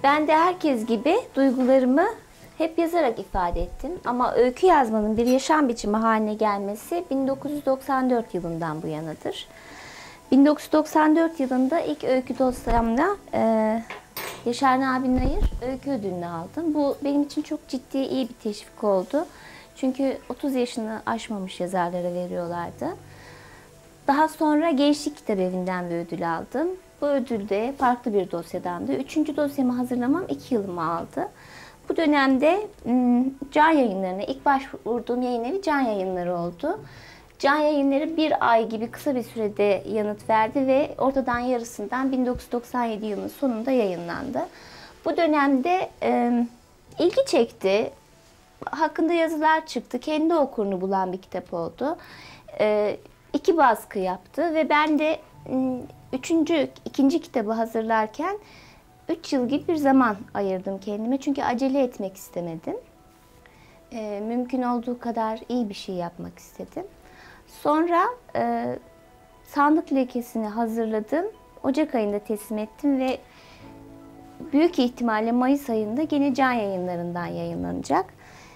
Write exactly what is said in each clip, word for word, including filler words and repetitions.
Ben de herkes gibi duygularımı hep yazarak ifade ettim. Ama öykü yazmanın bir yaşam biçimi haline gelmesi bin dokuz yüz doksan dört yılından bu yanadır. bin dokuz yüz doksan dört yılında ilk öykü dosyamla e, Yaşar Nabi Nayır öykü ödülünü aldım. Bu benim için çok ciddi, iyi bir teşvik oldu. Çünkü otuz yaşını aşmamış yazarlara veriyorlardı. Daha sonra Gençlik Kitabevi'nden bir ödül aldım. Bu ödül de farklı bir dosyadandı. Üçüncü dosyamı hazırlamam iki yılımı aldı. Bu dönemde Can Yayınları'na ilk başvurduğum yayın evi Can Yayınları oldu. Can Yayınları bir ay gibi kısa bir sürede yanıt verdi ve ortadan yarısından bin dokuz yüz doksan yedi yılının sonunda yayınlandı. Bu dönemde e, ilgi çekti. Hakkında yazılar çıktı. Kendi okurunu bulan bir kitap oldu. E, iki baskı yaptı ve ben de üçüncü, ikinci kitabı hazırlarken üç yıl gibi bir zaman ayırdım kendime. Çünkü acele etmek istemedim. E, mümkün olduğu kadar iyi bir şey yapmak istedim. Sonra e, sandık lekesini hazırladım. Ocak ayında teslim ettim ve büyük ihtimalle Mayıs ayında gene Can Yayınları'ndan yayınlanacak.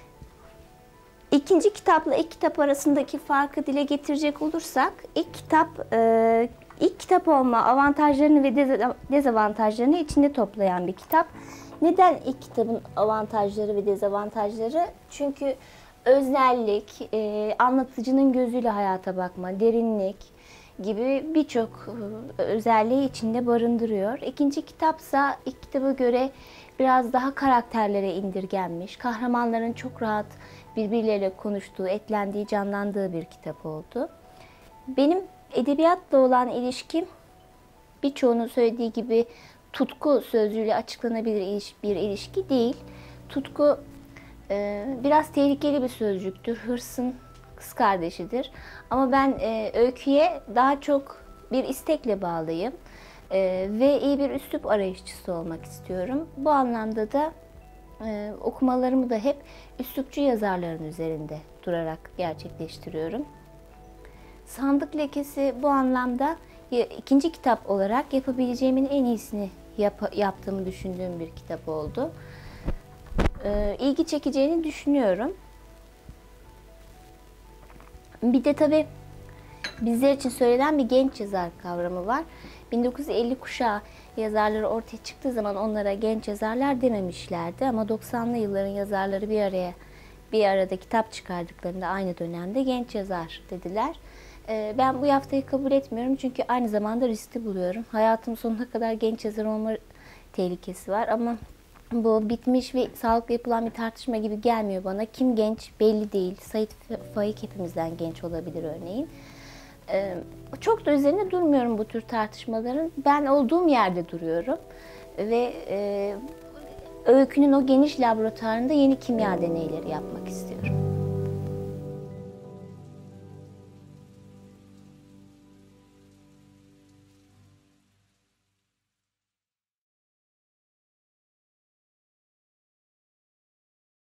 İkinci kitapla ilk kitap arasındaki farkı dile getirecek olursak, ilk kitap e, ilk kitap olma avantajlarını ve dezavantajlarını içinde toplayan bir kitap. Neden ilk kitabın avantajları ve dezavantajları? Çünkü öznellik, e, anlatıcının gözüyle hayata bakma, derinlik gibi birçok özelliği içinde barındırıyor. İkinci kitapsa ilk kitaba göre biraz daha karakterlere indirgenmiş, kahramanların çok rahat birbirleriyle konuştuğu, etlendiği, canlandığı bir kitap oldu. Benim edebiyatla olan ilişkim birçoğunun söylediği gibi tutku sözcüğüyle açıklanabilir bir ilişki değil. Tutku e, biraz tehlikeli bir sözcüktür, hırsın kız kardeşidir. Ama ben e, öyküye daha çok bir istekle bağlıyım e, ve iyi bir üslup arayışçısı olmak istiyorum. Bu anlamda da e, okumalarımı da hep üslupçu yazarların üzerinde durarak gerçekleştiriyorum. Sandık Lekesi bu anlamda ikinci kitap olarak yapabileceğimin en iyisini yap yaptığımı düşündüğüm bir kitap oldu. E, ilgi çekeceğini düşünüyorum. Bir de tabii bizler için söylenen bir genç yazar kavramı var. bin dokuz yüz elli kuşağı yazarları ortaya çıktığı zaman onlara genç yazarlar dememişlerdi. Ama doksanlı yılların yazarları bir araya bir arada kitap çıkardıklarında aynı dönemde genç yazar dediler. Ben bu yaftayı kabul etmiyorum çünkü aynı zamanda riskli buluyorum. Hayatım sonuna kadar genç yazar olma tehlikesi var ama bu bitmiş ve sağlıklı yapılan bir tartışma gibi gelmiyor bana. Kim genç belli değil. Sait Faik hepimizden genç olabilir örneğin. Ee, çok da üzerine durmuyorum bu tür tartışmaların. Ben olduğum yerde duruyorum. Ve e, öykünün o geniş laboratuvarında yeni kimya deneyleri yapmak istiyorum.